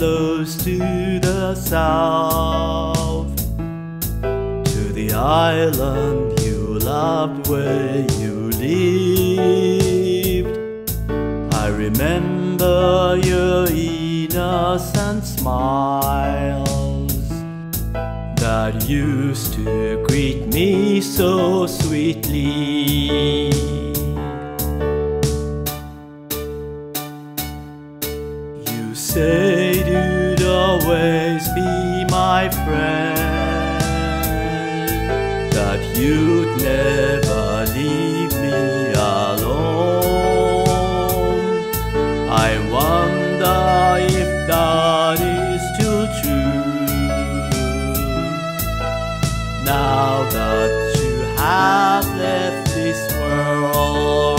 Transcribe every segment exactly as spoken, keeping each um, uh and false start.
blows to the south, to the island you loved where you lived. I remember your innocent smiles that used to greet me so sweetly. You said you'd always be my friend, that you'd never leave me alone. I wonder if that is still true, now that you have left this world.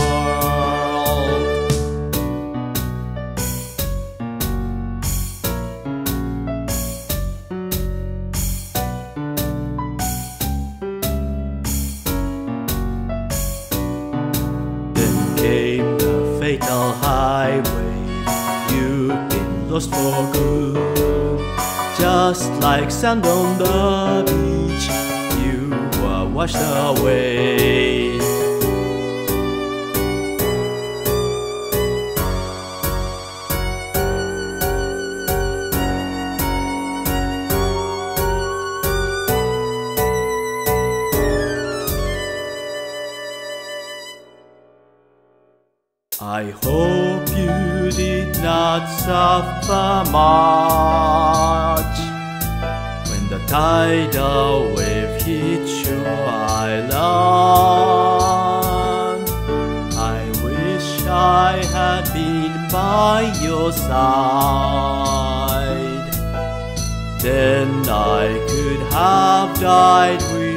Then came the fatal highway. You've been lost for good, just like sand on the beach. You were washed away. I hope you did not suffer much when the tidal wave hit your island. I wish I had been by your side, then I could have died with you.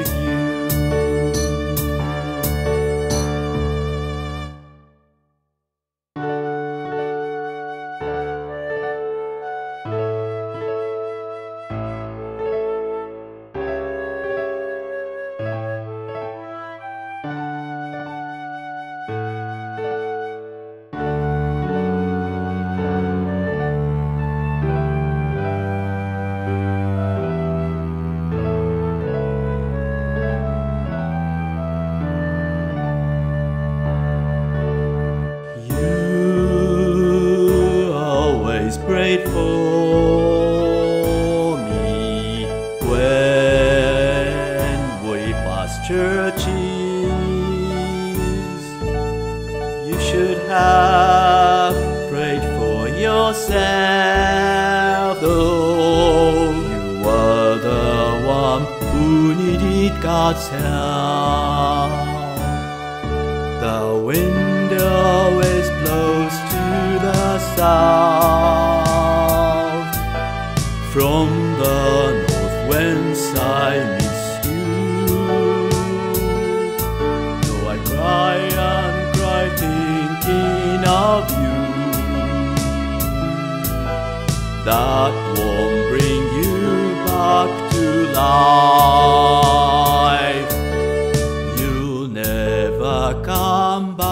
Prayed for me when we passed churches. You should have prayed for yourself, though you were the one who needed God's help. The wind always blows to the south, from the north whence I miss you. Though I cry and cry thinking of you, that won't bring you back to life. You'll never come back.